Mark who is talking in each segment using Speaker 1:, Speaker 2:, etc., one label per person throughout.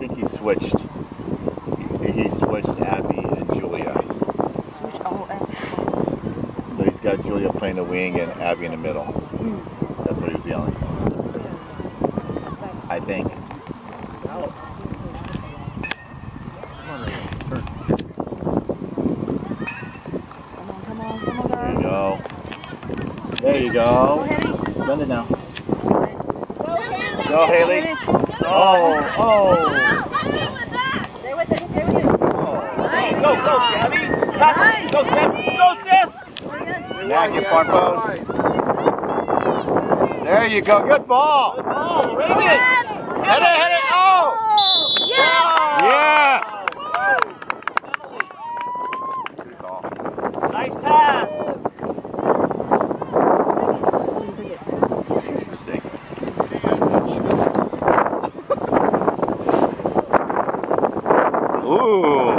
Speaker 1: think he switched. He switched Abby and Julia.
Speaker 2: Switch. Oh,
Speaker 1: So he's got Julia playing the wing and Abby in the middle. That's what he was yelling. I think.
Speaker 2: Come on,
Speaker 1: There you go. There you go. Send it now. Go, Haley. Oh.
Speaker 2: Stay with it. Nice.
Speaker 3: Go, Gabby.
Speaker 2: Nice.
Speaker 3: Go, sis.
Speaker 1: Back your front post. There you go. Good ball.
Speaker 3: Good ball. Ready?
Speaker 1: Hit it. Oh.
Speaker 2: Yeah.
Speaker 3: Nice pass.
Speaker 1: Mistake. Ooh.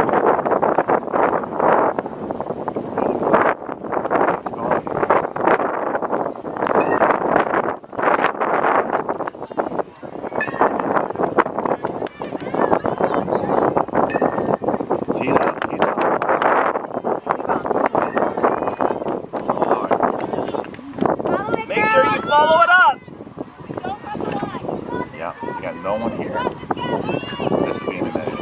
Speaker 3: Make sure you follow it up.
Speaker 1: Yeah, you got no one here. This will be in the net.